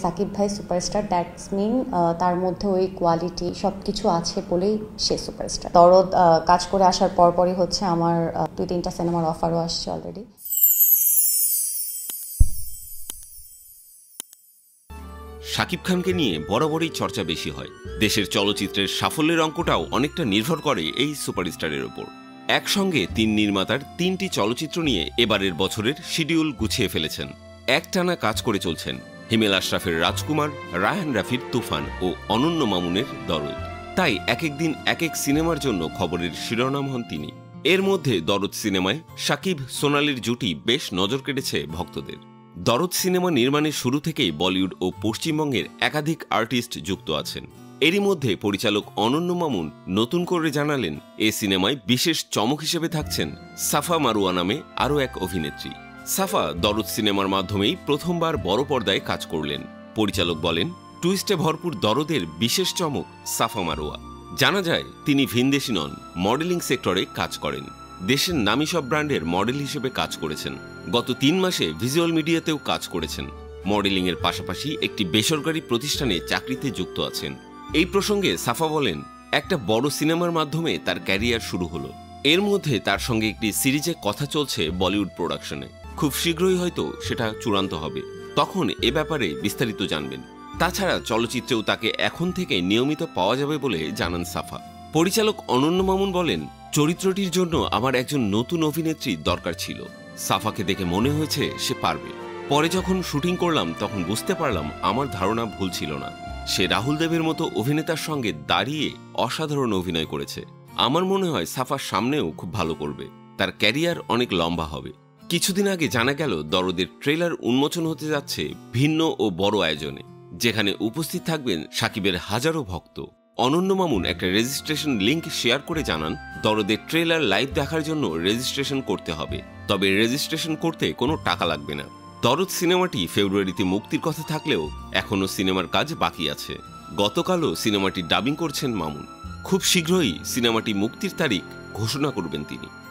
সাকিব ভাই superstar, that's mean তার মধ্যে ওই কোয়ালিটি সব কিছু আছে বলেই সে সুপারস্টার। দরদ কাজ করে আসার পরপরই হচ্ছে আমার 2-3টা সিনেমার অফারও আসছে অলরেডি। শাকিব খানকে নিয়ে বরাবরই চর্চা বেশি হয়। দেশের চলচ্চিত্রের সাফল্যের অঙ্কটাও অনেকটা নির্ভর করে এই সুপারস্টারের ওপর। একসঙ্গে 3 নির্মাতার 3টি চলচ্চিত্র নিয়ে এবারের বছরের শিডিউল গুছিয়ে ফেলেছেন। একটানা কাজ করে চলছেন হিমেল আশরাফের রাজকুমার, রায়হান রাফির তুফান ও অনন্য মামুনের দরদ। তাই এক এক দিন এক এক সিনেমার জন্য খবরের শিরোনাম হন তিনি। এর মধ্যে দরদ সিনেমায় শাকিব সোনালির জুটি বেশ নজর কেড়েছে ভক্তদের। দরদ সিনেমা নির্মাণের শুরু থেকেই বলিউড ও পশ্চিমবঙ্গের একাধিক আর্টিস্ট যুক্ত আছেন। এরই মধ্যে পরিচালক অনন্য মামুন নতুন করে জানালেন, এ সিনেমায় বিশেষ চমক হিসেবে থাকছেন সাফা মারুয়া নামে আরও এক অভিনেত্রী। সাফা দরদ সিনেমার মাধ্যমেই প্রথমবার বড় পর্দায় কাজ করলেন। পরিচালক বলেন, টুইস্টে ভরপুর দরদের বিশেষ চমক সাফা মারুয়া। জানা যায় তিনি ভিনদেশী নন, মডেলিং সেক্টরে কাজ করেন। দেশের নামী সব ব্র্যান্ডের মডেল হিসেবে কাজ করেছেন। গত 3 মাসে ভিজুয়াল মিডিয়াতেও কাজ করেছেন। মডেলিংয়ের পাশাপাশি একটি বেসরকারি প্রতিষ্ঠানে চাকরিতে যুক্ত আছেন। এই প্রসঙ্গে সাফা বলেন, একটা বড় সিনেমার মাধ্যমে তার ক্যারিয়ার শুরু হলো। এর মধ্যে তার সঙ্গে একটি সিরিজে কথা চলছে বলিউড প্রোডাকশনে। খুব শীঘ্রই হয়তো সেটা চূড়ান্ত হবে, তখন এ ব্যাপারে বিস্তারিত জানবেন। তাছাড়া চলচ্চিত্রেও তাকে এখন থেকে নিয়মিত পাওয়া যাবে বলে জানান সাফা। পরিচালক অনন্য মামুন বলেন, চরিত্রটির জন্য আমার একজন নতুন অভিনেত্রীর দরকার ছিল। সাফাকে দেখে মনে হয়েছে সে পারবে। পরে যখন শুটিং করলাম তখন বুঝতে পারলাম আমার ধারণা ভুল ছিল না। সে রাহুল দেবের মতো অভিনেতার সঙ্গে দাঁড়িয়ে অসাধারণ অভিনয় করেছে। আমার মনে হয় সাফার সামনেও খুব ভালো করবে। তার ক্যারিয়ার অনেক লম্বা হবে। কিছুদিন আগে জানা গেল দরদের ট্রেলার উন্মোচন হতে যাচ্ছে ভিন্ন ও বড় আয়োজনে, যেখানে উপস্থিত থাকবেন শাকিবের হাজারো ভক্ত। অনন্য মামুন একটা রেজিস্ট্রেশন লিংক শেয়ার করে জানান, দরদের ট্রেলার লাইভ দেখার জন্য রেজিস্ট্রেশন করতে হবে, তবে রেজিস্ট্রেশন করতে কোনো টাকা লাগবে না। দরদ সিনেমাটি ফেব্রুয়ারিতে মুক্তির কথা থাকলেও এখনও সিনেমার কাজ বাকি আছে। গতকালও সিনেমাটি ডাবিং করছেন মামুন। খুব শীঘ্রই সিনেমাটি মুক্তির তারিখ ঘোষণা করবেন তিনি।